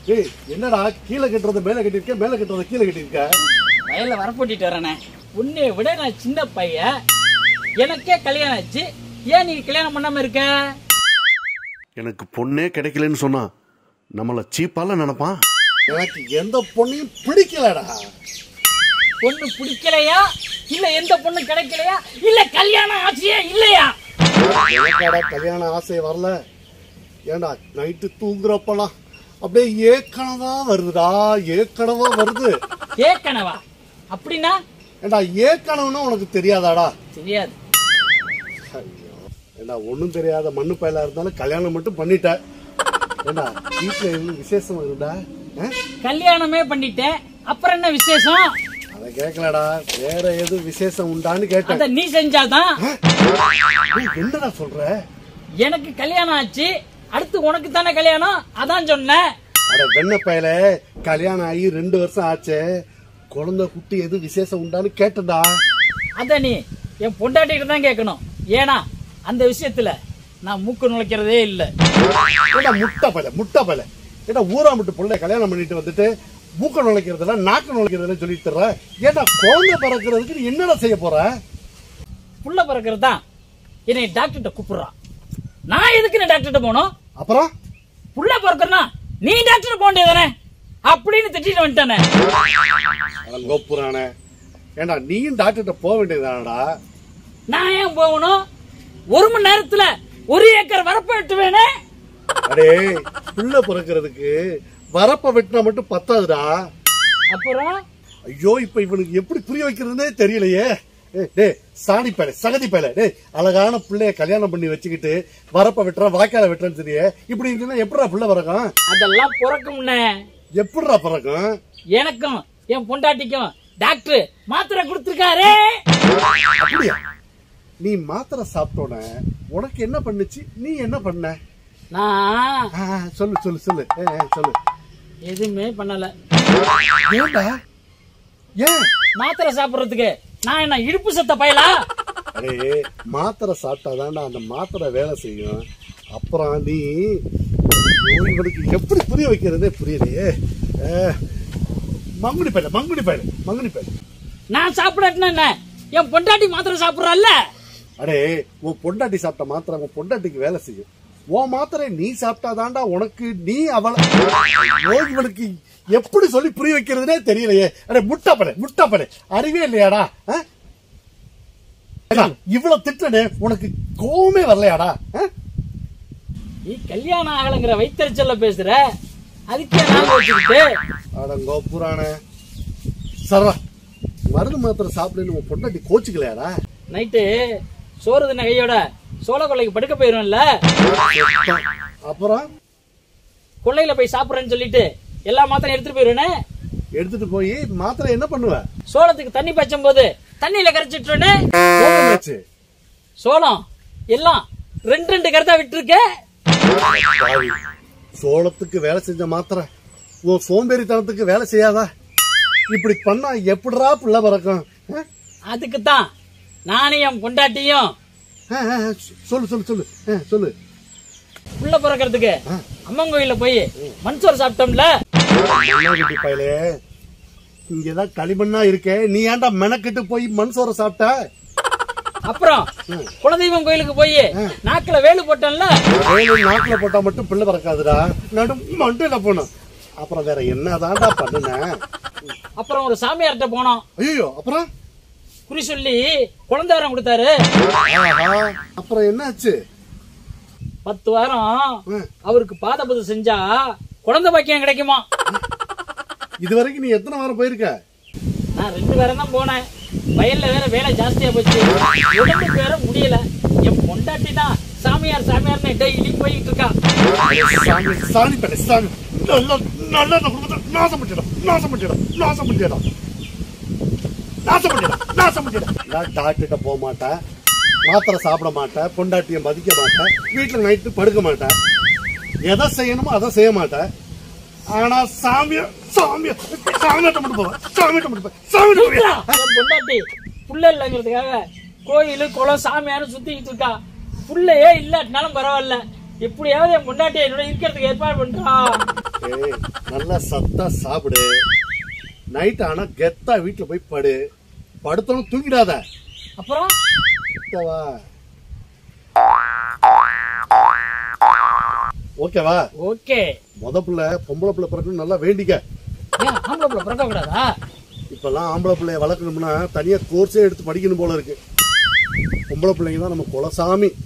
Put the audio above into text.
ஏய் என்னடா கீழே கட்டுறது மேல கட்டிருக்க, மேல கட்டுறது கீழே கட்டிருக்க? வயல்ல வரப்போட்டிட்டு வரேனே. உன்னை விட நான் சின்ன பையன், எனக்கே கல்யாணம் ஆச்சு. ஏன் நீ கல்யாணம் பண்ணாம இருக்க? எனக்கு பொண்ணே கிடைக்கலன்னு சொன்னா நம்மள சீப்பால நினைப்பான். எனக்கு எந்த பொண்ணையும் பிடிக்கலடா. பொண்ணு பிடிக்கலையா இல்ல எந்த பொண்ணு கிடைக்கலையா இல்ல கல்யாணம் ஆச்சியே இல்லையா? எனக்காடா கல்யாண ஆசை வரல. ஏண்டா நைட்டு தூங்குறப்பலாம் அப்படியே ஏக்கனவா வருதுடா, ஏக்கனவா வருது. ஏக்கனவா அப்படின்னா? ஏண்டா ஏக்கனவுன்னா உனக்கு தெரியாதாடா? தெரியாது. ஏண்டா ஒண்ணும் தெரியாத மண்ணு பயலா இருந்தாலும் கல்யாணம் மட்டும் பண்ணிட்ட. ஏண்டா வீட்டுல எதுவும் விசேஷம் வருடா? கல்யாணமே பண்ணிட்டேன், அப்புறம் என்ன விசேஷம்? அத கேட்கலடா, வேற எதுவும் விசேஷம் உண்டான்னு கேட்டேன். அத நீ செஞ்சாதான். என்னடா சொல்ற? எனக்கு கல்யாணம் ஆச்சு, அடுத்து உனக்கு தானே கல்யாணம், அதான் சொன்னேன். அட வெண்ண பயல, கல்யாணம் ஆகி 2 வருஷம் ஆச்சு, குழந்தை குட்டி எது விசேஷம் உண்டான்னு கேட்டடா. அத நீ என் பொண்டாட்டிட்டு தான் கேட்கணும். ஏன்னா அந்த விஷயத்துல நான் மூக்கு நுழைக்கிறதே இல்ல. முட்டை பயல ஏடா ஊரா மட்டும் பிள்ளை கல்யாணம் பண்ணிட்டு வந்துட்டு மூக்க நுழைக்கிறதுல நாக்கு நுழைக்கிறதுல சொல்லிட்டு தர்ற. ஏடா குழந்தை பிறக்கிறதுக்கு நீ என்னடா செய்ய போற? புள்ள பிறக்கிறதா என்னை டாக்டர்கிட்ட கூப்பிடுறான். நான் எதுக்கு டாக்டர்கிட்ட போனோம்? அப்புறம் புள்ள பிறக்கிறனா நீ டாக்டர் போக வேண்டியதானே அப்படின்னு திட்டிட்டு வந்துட்டானே. கோப்புறானே, ஏண்டா நீயும் டாக்டர்கிட்ட போக வேண்டியதானடா? நான் ஏன் போகணும்? 1 மணி நேரத்துல 1 ஏக்கர் வரப்ப வெட்டுவேனே. அடே புள்ள பிறக்கிறதுக்கு வரப்ப வெட்டினா மட்டும் பத்தாதுடா. அப்புறம் ஐயோ இப்ப இவனுக்கு எப்படி புரிய வைக்கிறதுனே தெரியலையே. டே சாணி பேல சகதி பேல, டே அழகான பிள்ளைய கல்யாணம் பண்ணி வச்சுக்கிட்டு வரப்ப வெட்டுற வாய்க்கால வெட்டுறன்னு தெரிய இப்படி இருக்குன்னா எப்படா புள்ள பிறக்கும்? அதெல்லாம் பிறக்கும்னே. எப்படிடா பிறக்கும்? எனக்கும் என் பொண்டாட்டிக்கும் டாக்டர் மாத்திரை கொடுத்திருக்காரு. அப்படியா? நீ மாத்திரை சாப்பிட்டோன உனக்கு என்ன பண்ணுச்சு? நீ என்ன பண்ண? நான் சொல்லு சொல்லு சொல்லு சொல்லு. எதுவுமே பண்ணல. ஏண்டா? ஏன் மாத்திரை சாப்பிடுறதுக்கு நான் என்ன இடுப்பு சத்த பயலா? அடே மாத்திரை சாப்பிட்டாதான்டா அந்த மாத்திரை வேலை செய்யும். அப்புறம் நீ இவனுக்கு எப்படி புரிய வைக்கிறதே புரியலையே. மங்குனி பயல மங்குனி பயல மங்குனி பயல. நான் சாப்பிடட்டுனா என்ன? என் பொண்டாட்டி மாத்திரை சாப்பிடுறாள்ல. அடே உன் பொண்டாட்டி சாப்பிட்ட மாத்திரை உன் பொண்டாட்டிக்கு வேலை செய்யும். உன் மாத்திரை நீ சாப்பிட்டாதான்டா உனக்கு நீ அவளை. இவனுக்கு எப்படி சொல்லி புரிய வைக்கிறதுனே தெரியலையே. அடே முட்டை படை அறிவே இல்லையாடா? இவ்வளவு திட்டனே உனக்கு கோவமே வரலையாடா? நீ கல்யாணம் ஆகலங்கிற வைத்தறிச்சல்ல பேசுற, அதுக்கே நான் வச்சுக்கிட்டு. அடங்கோ புராண சரவா மருந்து மாத்திரை சாப்பிடுன்னு உன் பொண்டாட்டி கோச்சுக்கலையாடா? நைட்டு சோறு தின கையோட சோழ கொள்ளைக்கு படுக்க போயிரும்ல. அப்புறம் கொள்ளையில போய் சாப்பிடுறேன்னு சொல்லிட்டு எல்லா மாத்திரையும் எடுத்துட்டு போயிருவேனே. எடுத்துட்டு போய் மாத்திரை என்ன பண்ணுவ? சோளத்துக்கு தண்ணி பாய்ச்சும் போது தண்ணியில கரைச்சிட்டு சோளம் எல்லாம் 2 கருத்தா விட்டு சோளத்துக்கு வேலை செஞ்ச மாத்திரை உன் சோம்பேறித்தனத்துக்கு வேலை செய்யாதா? இப்படி பண்ணா எப்படிரா புள்ள பிறக்கும்? அதுக்குத்தான் நானும் என் பொண்டாட்டியும் சொல்லு சொல்லு சொல்லு சொல்லு. புள்ள பிறக்கிறதுக்கு அம்மன் கோயில போய் மண்சோறு சாப்பிட்டோம்ல. பயலே இங்கதான் களிமண்ணா இருக்கே, நீ ஏன்டா மெனக்கிட்டு போய் மண்சோரை சாப்பிட்ட? அப்புறம் குலதெய்வம் கோயிலுக்கு போய் நாக்குல வேலு போட்டோம்ல. நாக்குல போட்டா மட்டும் பிள்ளை பிறக்காதுடா, நடு மண்டையில போனோம். அப்புறம் வேற என்னதான்டா பண்ணுன? அப்புறம் ஒரு சாமியார்கிட்ட போனோம். ஐயோ அப்புறம் குறி சொல்லி குழந்தை வரம் கொடுத்தாரு. அப்புறம் என்னாச்சு? 10 வாரம் அவருக்கு பாதபூஜை செஞ்சா குழந்தை பாக்கியம் கிடைக்குமா? இதுவரைக்கும் நீ எத்தனை வாரம் போயிருக்க? நான் 2 வாரம் தான் போனேன். வயல்ல வேற வேலை ஜாஸ்தியா போச்சு, உடம்புக்கு வேற முடியல. என் பொண்டாட்டி தான் சாமியார் சாமியார்னு டெய்லி போயிட்டு இருக்கா. சாமி பேல சாமி நல்ல குடும்பத்தை நாசம் பண்ணிடும் நாசம் பண்ணிடும் நாசம் பண்ணிடும் நாசம் பண்ணிடும் நாசம் பண்ணிடும். நான் டாக்டர்கிட்ட போக மாட்டேன், மாத்திரை சாப்பிட மாட்டேன், பொண்டாட்டியை மதிக்க மாட்டேன், வீட்டுல நைட்டு படுக்க மாட்டேன், எதை செய்யணுமோ அதை செய்ய மாட்டேன். ஆனா சாமியாட்ட மட்டும் போவேன். பொண்டாட்டி புள்ள இல்லங்கிறதுக்காக கோயிலு குளம் சாமியாரு சுத்திக்கிட்டு இருக்கா. புள்ளையே இல்லாட்டினாலும் பரவாயில்ல, எப்படியாவது என் பொண்டாட்டி என்னோட இருக்கிறதுக்கு ஏற்பாடு பண்றா. ஏய், நல்லா சத்தா சாப்பிடு. நைட் ஆனா கெத்தா வீட்டுல போய் படு. படுத்தோன்னு தூங்கிடாத. அப்புறம் ஓகேவா? ஓகேவா? ஓகே. முத பிள்ளை பொம்பளை பிள்ளை பிறக்கணும் நல்லா வேண்டிக்க. ஏன் ஆம்பளை பிள்ளை பிறக்க கூடாதா? இப்பெல்லாம் ஆம்பளை பிள்ளைய வளர்க்கணும்னா தனியா கோர்ஸே எடுத்து படிக்கணும் போல இருக்கு. பொம்பளை பிள்ளைங்க தான் நம்ம குலசாமி.